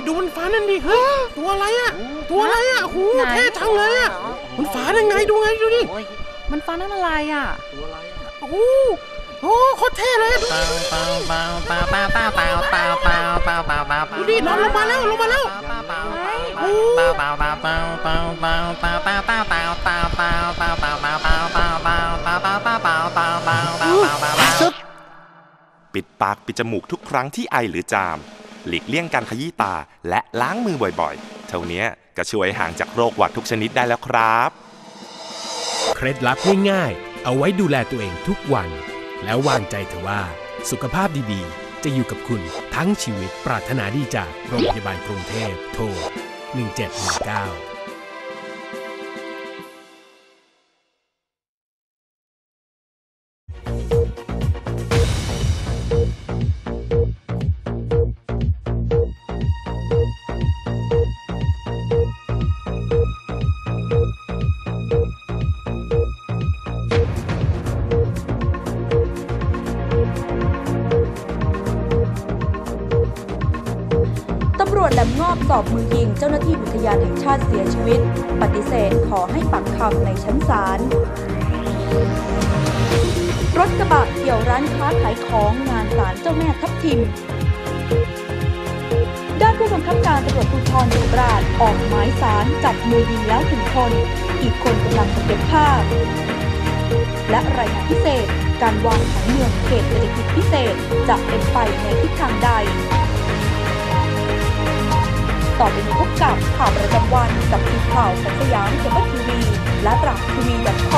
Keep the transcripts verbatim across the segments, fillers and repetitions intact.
ดูมันฟ้านั่นดิเฮ้ยตัวอะไรอ่ะตัวอะไรอ่ะโอ้โหเท่จังเลยอ่ะมันฟ้าได้ไงดูไงดูดิมันฟ้านั่นอะไรอ่ะตัวอะไรอ่ะโอ้โหโอ้โคตรเท่เลยดูดินอนลงมาแล้วลงมาแล้วปิดปากปิดจมูกทุกครั้งที่ไอหรือจามหลีกเลี่ยงการขยี้ตาและล้างมือบ่อยๆเท่านี้ก็ช่วยห่างจากโรคหวัดทุกชนิดได้แล้วครับเคล็ดลับง่ายๆเอาไว้ดูแลตัวเองทุกวันแล้ววางใจเถอะว่าสุขภาพดีๆจะอยู่กับคุณทั้งชีวิตปรารถนาดีจากโรงพยาบาลกรุงเทพโทรหนึ่งเจ็ดหนึ่งเก้าตำรวจแหลมงอบสอบมือยิงเจ้าหน้าที่อุทยานแห่งชาติเสียชีวิตปฏิเสธขอให้ปากคำในชั้นศาลรถกระบะเกี่ยวร้านค้าขายของงานศาลเจ้าแม่ทับทิมด้านผู้บังคับการตำรวจภูธรสุราษฎร์ออกหมายศาลจับมือยิงแล้วหนึ่งคนอีกคนกำลังจะเก็บภาพและรายงานพิเศษการวางผังเมืองเขตเศรษฐกิจพิเศษจะเป็นไปในทิศทางใดต่อไปพบกับข่าวประจำวันกับทีมข่าวสยามเคเบิลทีวีและตรังทีวี .com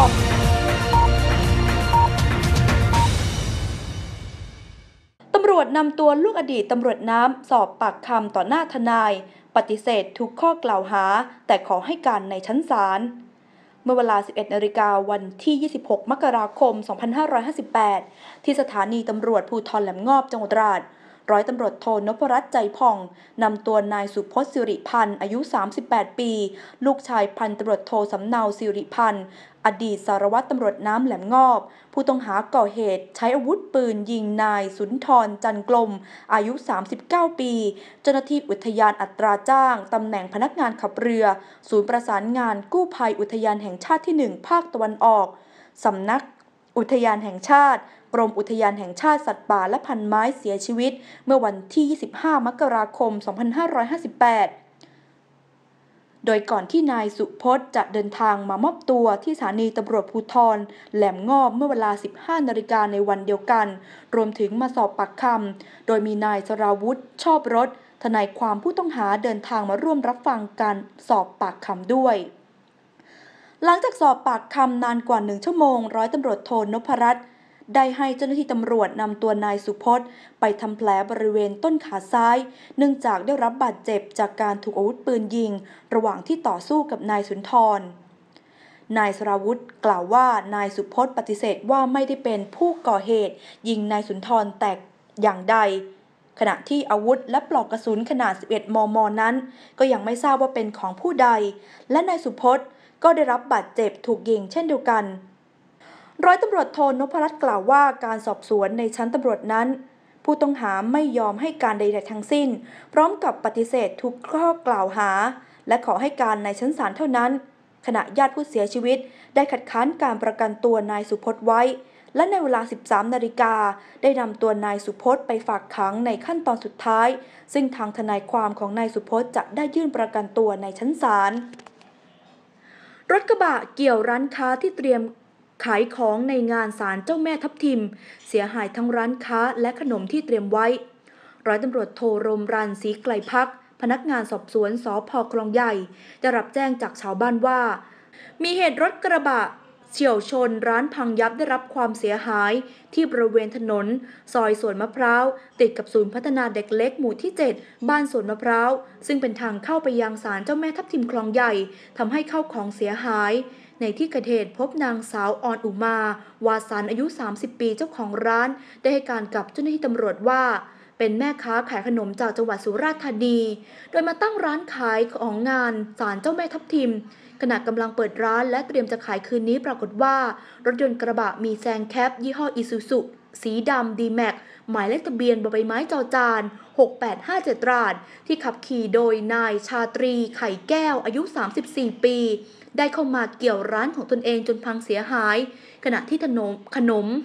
ตำรวจนำตัวลูกอดีตตำรวจน้ำสอบปากคำต่อหน้าทนายปฏิเสธทุกข้อกล่าวหาแต่ขอให้การในชั้นศาลเมื่อเวลา สิบเอ็ดนาฬิกาวันที่ ยี่สิบหก มกราคม สองพันห้าร้อยห้าสิบแปด ที่สถานีตำรวจภูธรแหลมงอบจังหวัดตราดร้อยตำรวจโทนพรัตน์ใจผ่องนำตัวนายสุพจน์สิริพันธ์อายุสามสิบแปดปีลูกชายพันตำรวจโทสำเนาสิริพันธ์อดีตสารวัตรตำรวจน้ำแหลมงอบผู้ต้องหาก่อเหตุใช้อาวุธปืนยิงนายสุนทรจันกลมอายุสามสิบเก้าปีเจ้าหน้าที่อุทยานอัตราจ้างตำแหน่งพนักงานขับเรือศูนย์ประสานงานกู้ภัยอุทยานแห่งชาติที่หนึ่งภาคตะวันออกสำนักอุทยานแห่งชาติกรมอุทยานแห่งชาติสัตว์ป่าและพันธุ์ไม้เสียชีวิตเมื่อวันที่ ยี่สิบห้า มกราคม สองพันห้าร้อยห้าสิบแปด โดยก่อนที่นายสุพจน์จะเดินทางมามอบตัวที่สถานีตำรวจภูธรแหลมงอบเมื่อเวลา สิบห้า นาฬิกาในวันเดียวกันรวมถึงมาสอบปากคำโดยมีนายสราวุธชอบรสทนายความผู้ต้องหาเดินทางมาร่วมรับฟังการสอบปากคำด้วยหลังจากสอบปากคำนานกว่าหนึ่งชั่วโมงร้อยตำรวจโทนพรัตน์ได้ให้เจ้าหน้าที่ตำรวจนำตัวนายสุพจน์ไปทำแผลบริเวณต้นขาซ้ายเนื่องจากได้รับบาดเจ็บจากการถูกอาวุธปืนยิงระหว่างที่ต่อสู้กับนายสุนทรนายสราวุธกล่าวว่านายสุพจน์ปฏิเสธว่าไม่ได้เป็นผู้ก่อเหตุยิงนายสุนทรแตกอย่างใดขณะที่อาวุธและปลอกกระสุนขนาดสิบเอ็ดมมนั้นก็ยังไม่ทราบว่าเป็นของผู้ใดและนายสุพจน์ก็ได้รับบาดเจ็บถูกยิงเช่นเดียวกันร้อยตำรวจโทนพรัตน์กล่าวว่าการสอบสวนในชั้นตำรวจนั้นผู้ต้องหาไม่ยอมให้การใดๆทั้งสิ้นพร้อมกับปฏิเสธทุกข้อกล่าวหาและขอให้การในชั้นศาลเท่านั้นขณะญาติผู้เสียชีวิตได้คัดค้านการประกันตัวนายสุพจน์ไว้และในเวลา สิบสาม นาฬิกาได้นำตัวนายสุพจน์ไปฝากขังในขั้นตอนสุดท้ายซึ่งทางทนายความของนายสุพจน์จะได้ยื่นประกันตัวในชั้นศาลรถกระบะเกี่ยวร้านค้าที่เตรียมขายของในงานศาลเจ้าแม่ทับทิมเสียหายทั้งร้านค้าและขนมที่เตรียมไว้ร้อยตำรวจโทรมรันศรีไกลพักพนักงานสอบสวนสภ.คลองใหญ่ได้รับแจ้งจากชาวบ้านว่ามีเหตุรถกระบะเฉี่ยวชนร้านพังยับได้รับความเสียหายที่บริเวณถนนซอยสวนมะพร้าวติดกับศูนย์พัฒนาเด็กเล็กหมู่ที่เจ็ดบ้านสวนมะพร้าวซึ่งเป็นทางเข้าไปยังศาลเจ้าแม่ทับทิมคลองใหญ่ทำให้เข้าของเสียหายในที่เกิดเหตุพบนางสาวออนอุมาวาสันอายุสามสิบปีเจ้าของร้านได้ให้การกับเจ้าหน้าที่ตำรวจว่าเป็นแม่ค้าขายขนมจากจังหวัดสุราษฎร์ธานีโดยมาตั้งร้านขายของงานศาลเจ้าแม่ทับทิมขณะกำลังเปิดร้านและเตรียมจะขายคืนนี้ปรากฏว่ารถยนต์กระบะมีแซงแคปยี่ห้ออิซูซุสีดำ ดี แม็กซ์ หมายเลขทะเบียนบใบไม้จอจานหกแปดห้าเจ็ดตราดที่ขับขี่โดยนายชาตรีไข่แก้วอายุสามสิบสี่ปีได้เข้ามาเกี่ยวร้านของตนเองจนพังเสียหายขณะที่ขนมขนม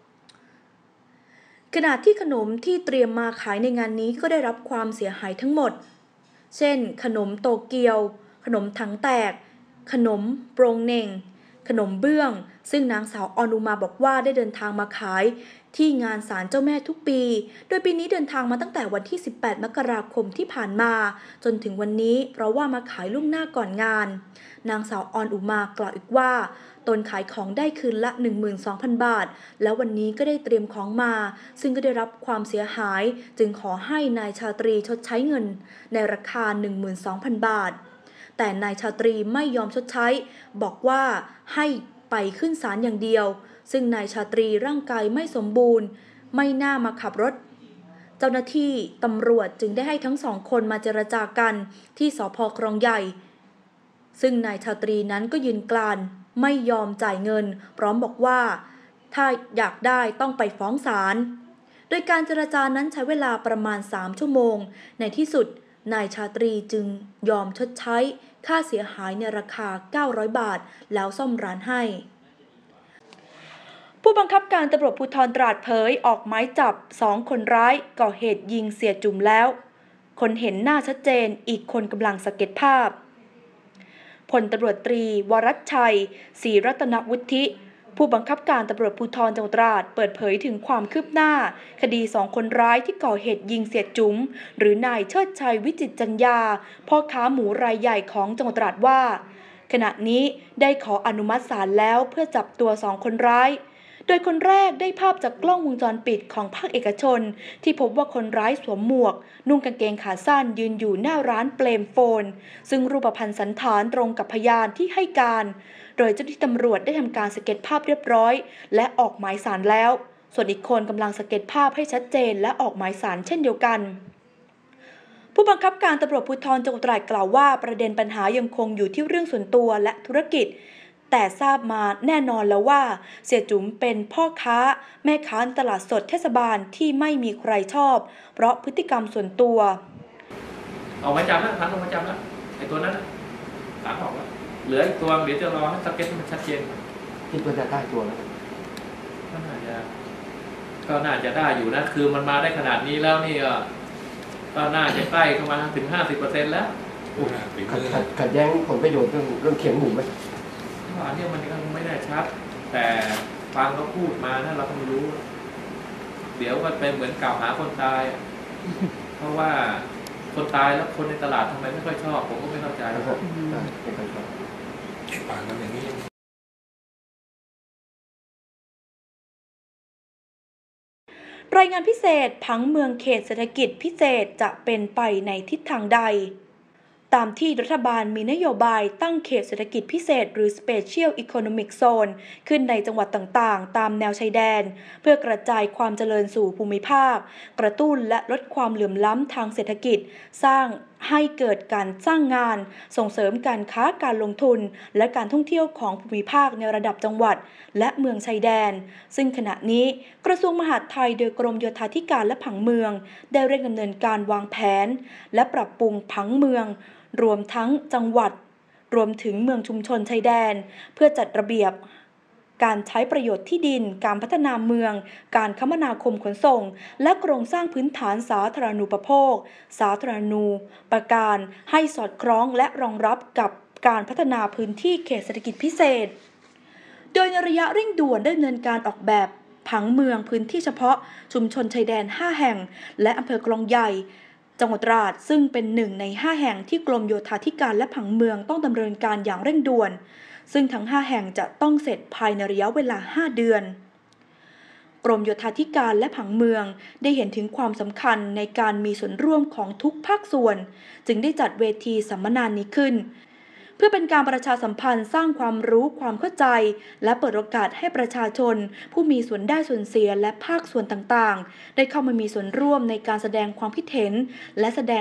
ขณะที่ขนมที่เตรียมมาขายในงานนี้ก็ได้รับความเสียหายทั้งหมดเช่นขนมโตเกียวขนมถังแตกขนมโปรงเน่งขนมเบื้องซึ่งนางสาวออนุมาบอกว่าได้เดินทางมาขายที่งานศาลเจ้าแม่ทุกปีโดยปีนี้เดินทางมาตั้งแต่วันที่สิบแปดมกราคมที่ผ่านมาจนถึงวันนี้เพราะว่ามาขายล่วงหน้าก่อนงานนางสาวออนอุมากล่าวอีกว่าตนขายของได้คืนละ หนึ่งหมื่นสองพัน บาทแล้ววันนี้ก็ได้เตรียมของมาซึ่งก็ได้รับความเสียหายจึงขอให้นายชาตรีชดใช้เงินในราคา หนึ่งหมื่นสองพัน บาทแต่นายชาตรีไม่ยอมชดใช้บอกว่าให้ไปขึ้นศาลอย่างเดียวซึ่งนายชาตรีร่างกายไม่สมบูรณ์ไม่น่ามาขับรถเจ้าหน้าที่ตำรวจจึงได้ให้ทั้งสองคนมาเจรจากันที่สภ.คลองใหญ่ซึ่งนายชาตรีนั้นก็ยืนกรานไม่ยอมจ่ายเงินพร้อมบอกว่าถ้าอยากได้ต้องไปฟ้องศาลโดยการเจรจานั้นใช้เวลาประมาณสามชั่วโมงในที่สุดนายชาตรีจึงยอมชดใช้ค่าเสียหายในราคาเก้าร้อยบาทแล้วซ่อมร้านให้ผู้บังคับการตำรวจภูธรตราดเผยออกหมายจับสองคนร้ายก่อเหตุยิงเสียจุ๋มแล้วคนเห็นหน้าชัดเจนอีกคนกำลังสังเกตภาพพลตำรวจตรีวรัชชัยศรีรัตนวุฒิผู้บังคับการตำรวจภูธรจังหวัดตราดเปิดเผยถึงความคืบหน้าคดีสองคนร้ายที่ก่อเหตุยิงเสียจุ๋มหรือนายเชิดชัยวิจิตรจัญญาพ่อค้าหมูรายใหญ่ของจังหวัดตราดว่าขณะนี้ได้ขออนุมัติศาลแล้วเพื่อจับตัวสองคนร้ายโดยคนแรกได้ภาพจากกล้องวงจรปิดของภาคเอกชนที่พบว่าคนร้ายสวมหมวกนุ่งกางเกงขาสั้นยืนอยู่หน้าร้านเปลมโฟนซึ่งรูปพรรณสันฐานตรงกับพยานที่ให้การโดยเจ้าหน้าที่ตำรวจได้ทำการสเก็ตภาพเรียบร้อยและออกหมายศาลแล้วส่วนอีกคนกำลังสเก็ตภาพให้ชัดเจนและออกหมายศาลเช่นเดียวกันผู้บังคับการตำรวจภูธรจังหวัดตราดกล่าวว่าประเด็นปัญหายังคงอยู่ที่เรื่องส่วนตัวและธุรกิจแต่ทราบมาแน่นอนแล้วว่าเสียจุ๋มเป็นพ่อค้าแม่ค้าตลาดสดเทศบาลที่ไม่มีใครชอบเพราะพฤติกรรมส่วนตัวออกมาจับแล้วพันออกมาจับแล้วไอ้ตัวนั้นสามออกแล้วเหลืออีกตัวเดี๋ยวจะรอให้สเก็ตมันชัดเจนคิดว่าจะได้ตัวแล้วก็น่าจะก็น่าจะได้อยู่นะคือมันมาได้ขนาดนี้แล้วนี่ก็ก็น่าจะใกล้เข้ามาถึงห้าสิบเปอร์เซ็นต์แล้วขัดแย้งผลประโยชน์เรื่องเรื่องเขียงหมูไหมอันนี้มันก็ไม่ได้ชัดแต่ฟังเขาพูดมานะเราก็ไม่รู้เดี๋ยวก็เป็นเหมือนกล่าวหาคนตายเพราะว่าคนตายแล้วคนในตลาดทำไมไม่ค่อยชอบผมก็ไม่เข้าใจไม่ค่อยชอบฟังกันอย่างนี้รายงานพิเศษผังเมืองเขตเศรษฐกิจพิเศษจะเป็นไปในทิศทางใดตามที่รัฐบาลมีนโยบายตั้งเขตเศรษฐกิจพิเศษหรือ Special Economic Zone ขึ้นในจังหวัดต่างๆตามแนวชายแดนเพื่อกระจายความเจริญสู่ภูมิภาคกระตุ้นและลดความเหลื่อมล้ำทางเศรษฐกิจสร้างให้เกิดการสร้างงานส่งเสริมการค้าการลงทุนและการท่องเที่ยวของภูมิภาคในระดับจังหวัดและเมืองชายแดนซึ่งขณะนี้กระทรวงมหาดไทยโดยกรมโยธาธิการและผังเมืองได้เร่งดำเนินการวางแผนและปรับปรุงผังเมืองรวมทั้งจังหวัดรวมถึงเมืองชุมชนชายแดนเพื่อจัดระเบียบการใช้ประโยชน์ที่ดินการพัฒนาเมืองการคมนาคมขนส่งและโครงสร้างพื้นฐานสาธารณูปโภคสาธารณูปการให้สอดคล้องและรองรับกับการพัฒนาพื้นที่เขตเศรษฐกิจพิเศษโดยในระยะเร่งด่วนได้ดำเนินการออกแบบผังเมืองพื้นที่เฉพาะชุมชนชายแดนห้าแห่งและอำเภอคลองใหญ่จังหวัดตราดซึ่งเป็นหนึ่งในห้าแห่งที่กรมโยธาธิการและผังเมืองต้องดำเนินการอย่างเร่งด่วนซึ่งทั้งห้าแห่งจะต้องเสร็จภายในระยะเวลาห้าเดือนกรมโยธาธิการและผังเมืองได้เห็นถึงความสำคัญในการมีส่วนร่วมของทุกภาคส่วนจึงได้จัดเวทีสัมมนานี้ขึ้นเพื่อเป็นการประชาสัมพันธ์สร้างความรู้ความเข้าใจและเปิดโอกาสให้ประชาชนผู้มีส่วนได้ส่วนเสียและภาคส่วนต่างๆได้เข้ามามีส่วนร่วมในการแสดงความคิดเห็นและแสดง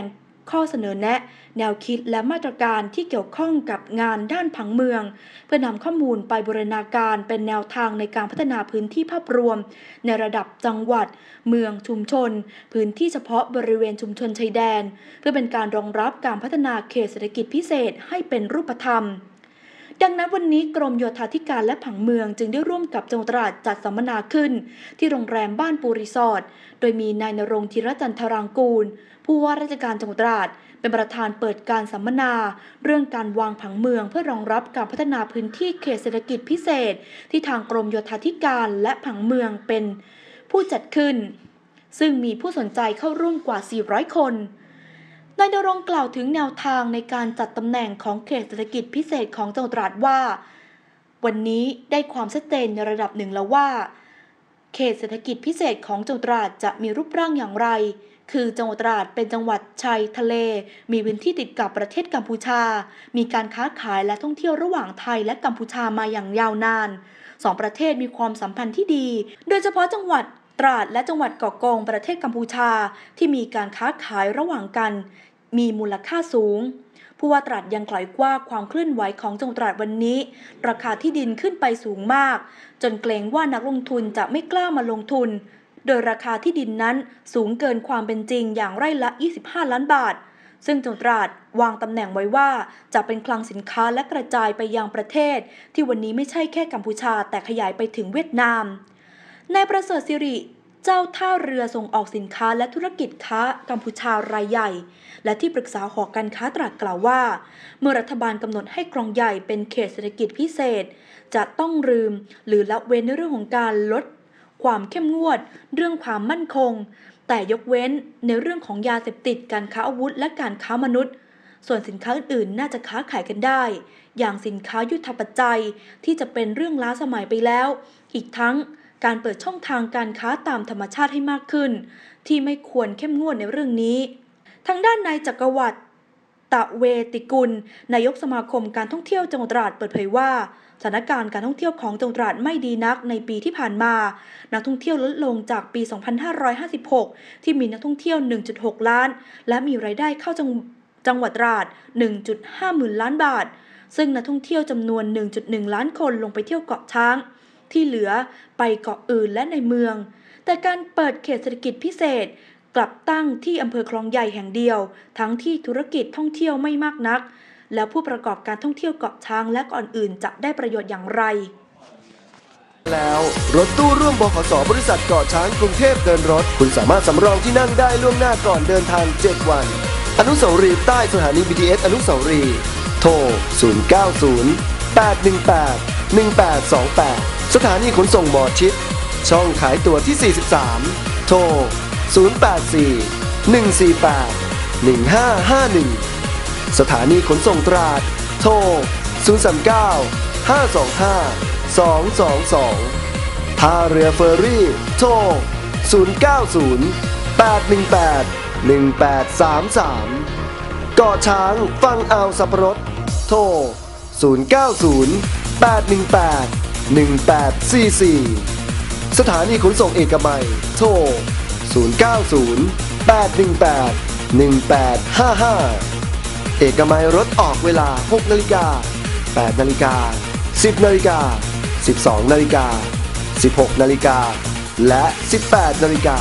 ข้อเสนอแนะแนวคิดและมาตรการที่เกี่ยวข้องกับงานด้านผังเมืองเพื่อนำข้อมูลไปบูรณาการเป็นแนวทางในการพัฒนาพื้นที่ภาพรวมในระดับจังหวัดเมืองชุมชนพื้นที่เฉพาะบริเวณชุมชนชายแดนเพื่อเป็นการรองรับการพัฒนาเขตเศรษฐกิจพิเศษให้เป็นรูปธรรมดังนั้นวันนี้กรมโยธาธิการและผังเมืองจึงได้ร่วมกับจังหวัดตราดจัดสัมมนาขึ้นที่โรงแรมบ้านปูรีสอร์ทโดยมีนายณรงค์ธีรจันทรางกูลผู้ว่าราชการจังหวัดตราดเป็นประธานเปิดการสัมมนาเรื่องการวางผังเมืองเพื่อรองรับการพัฒนาพื้นที่เขตเศรษฐกิจพิเศษที่ทางกรมโยธาธิการและผังเมืองเป็นผู้จัดขึ้นซึ่งมีผู้สนใจเข้าร่วมกว่าสี่ร้อยคนนายณรงค์กล่าวถึงแนวทางในการจัดตำแหน่งของเขตเศรษฐกิจพิเศษของจังหวัดตราดว่าวันนี้ได้ความชัดเจนในระดับหนึ่งแล้วว่าเขตเศรษฐกิจพิเศษของจังหวัดตราดจะมีรูปร่างอย่างไรคือจังหวัดตราดเป็นจังหวัดชายทะเลมีพื้นที่ติดกับประเทศกัมพูชามีการค้าขายและท่องเที่ยวระหว่างไทยและกัมพูชามาอย่างยาวนานสองประเทศมีความสัมพันธ์ที่ดีโดยเฉพาะจังหวัดตราดและจังหวัดเกาะกงประเทศกัมพูชาที่มีการค้าขายระหว่างกันมีมูลค่าสูงผู้ว่าตราดยังกล่าวว่าความเคลื่อนไหวของจังหวัดตราดวันนี้ราคาที่ดินขึ้นไปสูงมากจนเกรงว่านักลงทุนจะไม่กล้ามาลงทุนโดยราคาที่ดินนั้นสูงเกินความเป็นจริงอย่างไร่ละยี่สิบห้าล้านบาทซึ่งจังหวัดตราดวางตำแหน่งไว้ว่าจะเป็นคลังสินค้าและกระจายไปยังประเทศที่วันนี้ไม่ใช่แค่กัมพูชาแต่ขยายไปถึงเวียดนามนายประเสริฐสิริเจ้าท่าเรือส่งออกสินค้าและธุรกิจค้ากัมพูชารายใหญ่และที่ปรึกษาหอการค้าตราดกล่าวว่าเมื่อรัฐบาลกำหนดให้คลองใหญ่เป็นเขตเศรษฐกิจพิเศษจะต้องลืมหรือละเว้นในเรื่องของการลดความเข้มงวดเรื่องความมั่นคงแต่ยกเว้นในเรื่องของยาเสพติดการค้าอาวุธและการค้ามนุษย์ส่วนสินค้าอื่นๆน่าจะค้าขายกันได้อย่างสินค้ายุทธปัจจัยที่จะเป็นเรื่องล้าสมัยไปแล้วอีกทั้งการเปิดช่องทางการค้าตามธรรมชาติให้มากขึ้นที่ไม่ควรเข้มงวดในเรื่องนี้ทางด้านนายจักรวรรดิตะเวติกุลนายกสมาคมการท่องเที่ยวจังหวัดตราดเปิดเผยว่าสถานการณ์การท่องเที่ยวของจังหวัดตราดไม่ดีนักในปีที่ผ่านมานักท่องเที่ยวลดลงจากปีสองพันห้าร้อยห้าสิบหกที่มีนักท่องเที่ยว หนึ่งจุดหก ล้านและมีรายได้เข้าจังจังหวัดตราด หนึ่งจุดห้า หมื่นล้านบาทซึ่งนักท่องเที่ยวจำนวน หนึ่งจุดหนึ่ง ล้านคนลงไปเที่ยวเกาะช้างที่เหลือไปเกาะอื่นและในเมืองแต่การเปิดเขตเศรษฐกิจพิเศษกลับตั้งที่อำเภอคลองใหญ่แห่งเดียวทั้งที่ธุรกิจท่องเที่ยวไม่มากนักแล้วผู้ประกอบการท่องเที่ยวเกาะช้างและเกาะอื่นจะได้ประโยชน์อย่างไรแล้วรถตู้ร่วมบขส.บริษัทเกาะช้างกรุงเทพเดินรถคุณสามารถสำรองที่นั่งได้ล่วงหน้าก่อนเดินทางเจ็ดวันอนุสาวรีย์ใต้สถานี บี ที เอส อนุสาวรีย์โทรศูนย์ เก้า ศูนย์ แปด หนึ่ง แปด หนึ่ง แปด สอง แปดสถานีขนส่งหมอชิดช่องขายตั๋วที่สี่สิบสามโทรศูนย์ แปด สี่ หนึ่ง สี่ แปด หนึ่ง ห้า ห้า หนึ่งสถานีขนส่งตราดโทรศูนย์ สาม เก้า ห้า สอง ห้า สอง สอง สองท่าเรือเฟอร์รี่โทรศูนย์ เก้า ศูนย์ แปด หนึ่ง แปด หนึ่ง แปด สาม สามเกาะช้างฟังอ่าวสับปะรดโทรศูนย์ เก้า ศูนย์ แปด หนึ่ง แปด หนึ่ง แปด สี่ สี่สถานีขนส่งเอกมัยโทรศูนย์ เก้า ศูนย์ แปด หนึ่ง แปด หนึ่ง แปด ห้า ห้าเอกมัยรถออกเวลา หก นาฬิกา แปด นาฬิกา สิบ นาฬิกา สิบสอง นาฬิกา สิบหก นาฬิกาและสิบแปด นาฬิกา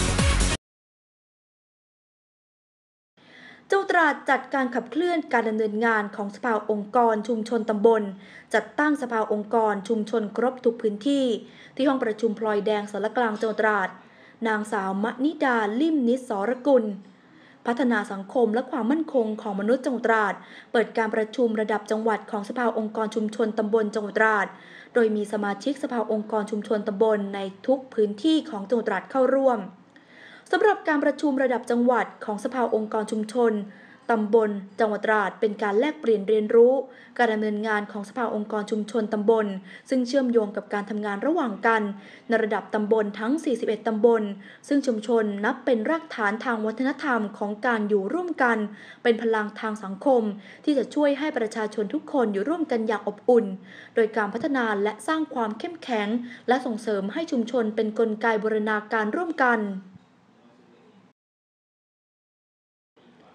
จังหวัดตราดจัดการขับเคลื่อนการดำเนินงานของสภาองค์กรชุมชนตำบลจัดตั้งสภาองค์กรชุมชนครบทุกพื้นที่ที่ห้องประชุมพลอยแดงสารกลางจังหวัดตราดนางสาวมณิดาลิ่มนิสสรกุลพัฒนาสังคมและความมั่นคงของมนุษย์จังหวัดตราดเปิดการประชุมระดับจังหวัดของสภาองค์กรชุมชนตำบลจังหวัดตราดโดยมีสมาชิกสภาองค์กรชุมชนตำบลในทุกพื้นที่ของจังหวัดตราดเข้าร่วมสำหรับการประชุมระดับจังหวัดของสภาองค์กรชุมชนตำบลจังหวัดตราดเป็นการแลกเปลี่ยนเรียนรู้การดำเนินงานของสภาองค์กรชุมชนตำบลซึ่งเชื่อมโยงกับการทำงานระหว่างกันในระดับตำบลทั้งสี่สิบเอ็ดตำบลซึ่งชุมชนนับเป็นรากฐานทางวัฒนธรรมของการอยู่ร่วมกันเป็นพลังทางสังคมที่จะช่วยให้ประชาชนทุกคนอยู่ร่วมกันอย่างอบอุ่นโดยการพัฒนาและสร้างความเข้มแข็งและส่งเสริมให้ชุมชนเป็นกลไกบูรณาการร่วมกัน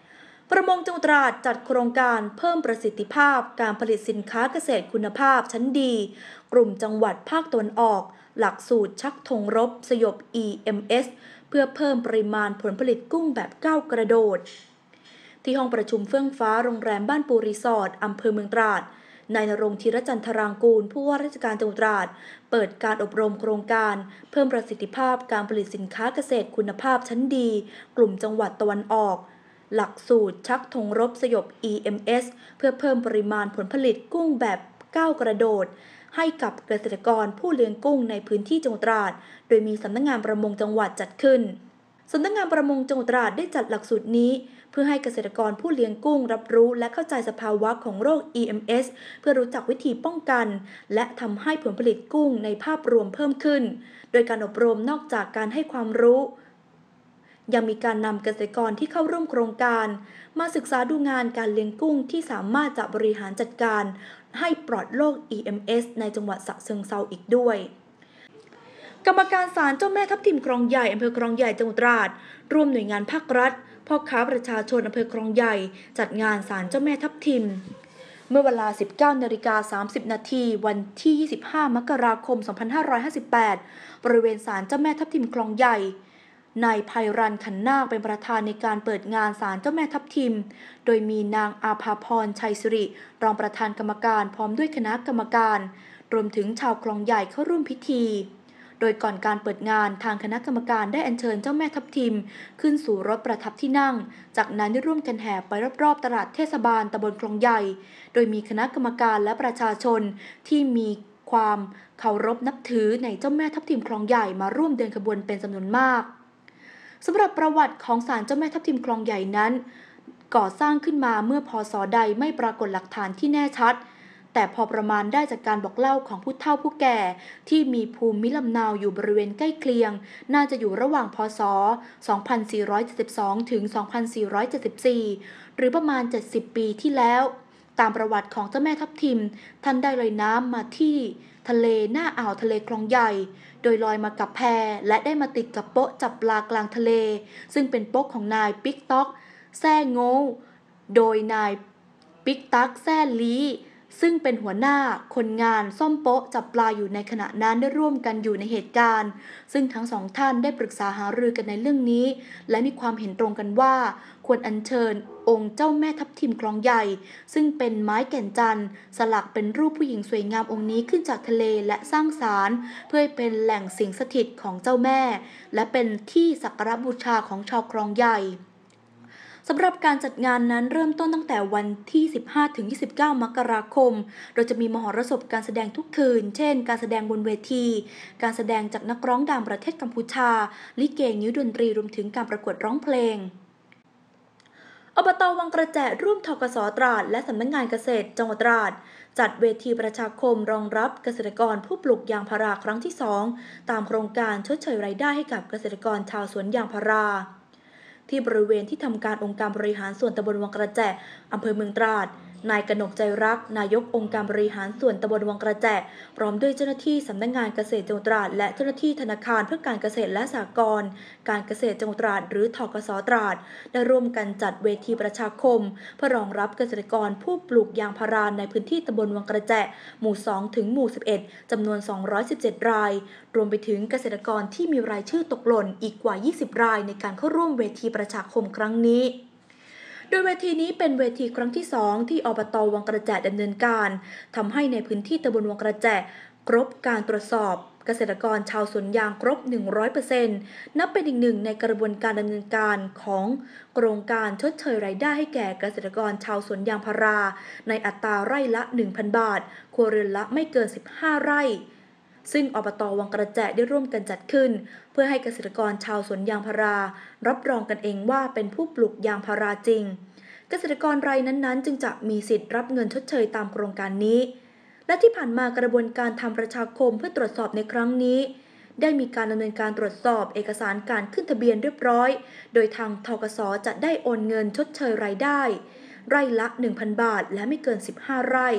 ประมงจังหวัดตราดจัดโครงการเพิ่มประสิทธิภาพการผลิตสินค้าเกษตรคุณภาพชั้นดีกลุ่มจังหวัดภาคตะวันออกหลักสูตรชักธงรบสยบ อี เอ็ม เอส เพื่อเพิ่มปริมาณผลผลิตกุ้งแบบก้าวกระโดดที่ห้องประชุมเฟื่องฟ้าโรงแรมบ้านปูรีสอร์ทอำเภอเมืองตราดนายณรงค์ธีรจันทรางกูลผู้ว่าราชการจังหวัดตราดเปิดการอบรมโครงการเพิ่มประสิทธิภาพการผลิตสินค้าเกษตรคุณภาพชั้นดีกลุ่มจังหวัดตะวันออกหลักสูตรชักธงรบสยบ อี เอ็ม เอส เพื่อเพิ่มปริมาณผลผลิตกุ้งแบบก้าวกระโดดให้กับเกษตรกรผู้เลี้ยงกุ้งในพื้นที่จังหวัดตราดโดยมีสำนักงานประมงจังหวัดจัดขึ้นสำนักงานประมงจังหวัดตราดได้จัดหลักสูตรนี้เพื่อให้เกษตรกรผู้เลี้ยงกุ้งรับรู้และเข้าใจสภาวะของโรค อี เอ็ม เอส เพื่อรู้จักวิธีป้องกันและทำให้ผลผลิตกุ้งในภาพรวมเพิ่มขึ้นโดยการอบรมนอกจากการให้ความรู้ยังมีการนำเกษตรกรที่เข้าร่วมโครงการมาศึกษาดูงานการเลี้ยงกุ้งที่สามารถจะบริหารจัดการให้ปลอดโรค อี เอ็ม เอส ในจังหวัดฉะเชิงเทราอีกด้วยกรรมการศาลเจ้าแม่ทับทิมคลองใหญ่อำเภอคลองใหญ่จังหวัดตราดร่วมหน่วยงานภาครัฐพ่อค้าประชาชนอำเภอคลองใหญ่จัดงานศาลเจ้าแม่ทับทิมเมื่อเวลา สิบเก้านาฬิกาสามสิบนาทีวันที่ยี่สิบห้ามกราคมสองพันห้าร้อยห้าสิบแปดบริเวณศาลเจ้าแม่ทับทิมคลองใหญ่นายไพรันขันนาคเป็นประธานในการเปิดงานศาลเจ้าแม่ทับทิมโดยมีนางอาภาพรชัยสิริรองประธานกรรมการพร้อมด้วยคณะกรรมการรวมถึงชาวคลองใหญ่เข้าร่วมพิธีโดยก่อนการเปิดงานทางคณะกรรมการได้อัญเชิญเจ้าแม่ทับทิมขึ้นสู่รถประทับที่นั่งจากนั้นได้ร่วมกันแห่ไปรอบๆตลาดเทศบาลตำบลคลองใหญ่โดยมีคณะกรรมการและประชาชนที่มีความเคารพนับถือในเจ้าแม่ทับทิมคลองใหญ่มาร่วมเดินขบวนเป็นจำนวนมากสำหรับประวัติของศาลเจ้าแม่ทับทิมคลองใหญ่นั้นก่อสร้างขึ้นมาเมื่อพ.ศ.ใดไม่ปรากฏหลักฐานที่แน่ชัดแต่พอประมาณได้จากการบอกเล่าของผู้เฒ่าผู้แก่ที่มีภูมิลำเนาอยู่บริเวณใกล้เคียงน่าจะอยู่ระหว่างพ.ศ. สองพันสี่ร้อยเจ็ดสิบสอง ถึง สองพันสี่ร้อยเจ็ดสิบสี่ หรือประมาณ เจ็ดสิบ ปีที่แล้วตามประวัติของเจ้าแม่ทับทิมท่านได้ลอยน้ำมาที่ทะเลหน้าอ่าวทะเลคลองใหญ่โดยลอยมากับแพและได้มาติดกับโป๊ะจับปลากลางทะเลซึ่งเป็นโป๊ะของนายปิ๊กต๊อกแซ่โง่โดยนายปิ๊กตักแซ่ลีซึ่งเป็นหัวหน้าคนงานซ่อมโป๊ะจับปลาอยู่ในขณะนั้นได้ร่วมกันอยู่ในเหตุการณ์ซึ่งทั้งสองท่านได้ปรึกษาหารือกันในเรื่องนี้และมีความเห็นตรงกันว่าควรอัญเชิญองค์เจ้าแม่ทับทิมคลองใหญ่ซึ่งเป็นไม้แก่นจันทร์สลักเป็นรูปผู้หญิงสวยงามองค์นี้ขึ้นจากทะเลและสร้างศาลเพื่อให้เป็นแหล่งสิงสถิตของเจ้าแม่และเป็นที่สักการะบูชาของชาวคลองใหญ่สำหรับการจัดงานนั้นเริ่มต้นตั้งแต่วันที่ สิบห้าถึงยี่สิบเก้า มกราคมโดยจะมีมหรสพการแสดงทุกคืนเช่นการแสดงบนเวทีการแสดงจากนักร้องดังประเทศกัมพูชาลิเกนิ้วดนตรีรวมถึงการประกวดร้องเพลงอบต.วังกระแจร่วมธกส.ตราดและสำนักงานเกษตรจังหวัดตราดจัดเวทีประชาคมรองรับเกษตรกรผู้ปลูกยางพาราครั้งที่สองตามโครงการชดเชยรายได้ให้กับเกษตรกรชาวสวนยางพาราที่บริเวณที่ทำการองค์การบริหารส่วนตำบลวังกระแจอำเภอเมืองตราดนายกนกใจรักนายกองค์การบริหารส่วนตำบลวังกระแจพร้อมด้วยเจ้าหน้าที่สำนักงานเกษตรจังหวัดตราดและเจ้าหน้าที่ธนาคารเพื่อการเกษตรและสหกรณ์การเกษตรจังหวัดตราดหรือธกส.ตราดได้ร่วมกันจัดเวทีประชาคมเพื่อรองรับเกษตรกรผู้ปลูกยางพาราในพื้นที่ตำบลวังกระแจหมู่สองถึงหมู่สิบเอ็ดจำนวนสองร้อยสิบเจ็ดรายรวมไปถึงเกษตรกรที่มีรายชื่อตกหล่นอีกกว่ายี่สิบรายในการเข้าร่วมเวทีประชาคมครั้งนี้โดยเวทีนี้เป็นเวทีครั้งที่สองที่อบต.วังกระแจดำเนินการทำให้ในพื้นที่ตำบลวังกระแจครบการตรวจสอบเกษตรกรชาวสวนยางครบ หนึ่งร้อยเปอร์เซ็นต์ นับเป็นอีกหนึ่งในกระบวนการดำเนินการของโครงการชดเชยรายได้ให้แก่เกษตรกรชาวสวนยางพาราในอัตราไร่ละ หนึ่งพัน บาทครัวเรือนละไม่เกินสิบห้าไร่ซึ่งอบต.วังกระแจได้ร่วมกันจัดขึ้นเพื่อให้เกษตรกรชาวสวนยางพารารับรองกันเองว่าเป็นผู้ปลูกยางพาราจริงเกษตรกรรายนั้นๆจึงจะมีสิทธิ์รับเงินชดเชยตามโครงการนี้และที่ผ่านมากระบวนการทำประชาคมเพื่อตรวจสอบในครั้งนี้ได้มีการดำเนินการตรวจสอบเอกสารการขึ้นทะเบียนเรียบร้อยโดยทางธกส.จะได้โอนเงินชดเชยรายได้ไร่ละ หนึ่งพัน บาทและไม่เกินสิบห้าไร่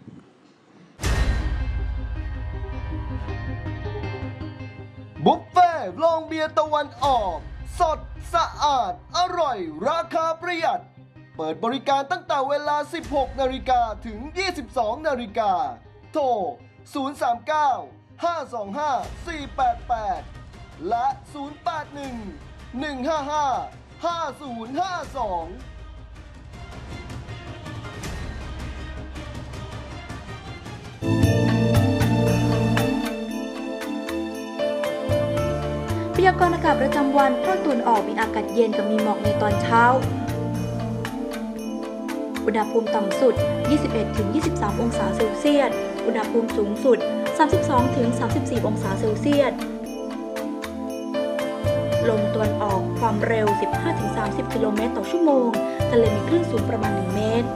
บุฟเฟ่ต์โรงเบียร์ตะวันออกสดสะอาดอร่อยราคาประหยัดเปิดบริการตั้งแต่เวลา สิบหกนาฬิกา ถึง ยี่สิบสองนาฬิกา โทร ศูนย์ สาม เก้า ห้า สอง ห้า สี่ แปด แปด และ ศูนย์ แปด หนึ่ง หนึ่ง ห้า ห้า ห้า ศูนย์ ห้า สองพยากรณ์อากาศประจำวันภาคตะวันออกมีอากาศเย็นกับมีหมอกในตอนเช้า อุณหภูมิต่ำสุด ยี่สิบเอ็ดถึงยี่สิบสาม องศาเซลเซียส อุณหภูมิสูงสุด สามสิบสองถึงสามสิบสี่ องศาเซลเซียส ลมตะวันออกความเร็ว สิบห้าถึงสามสิบ กิโลเมตรต่อชั่วโมง ทะเลมีคลื่นสูงประมาณ หนึ่ง เมตร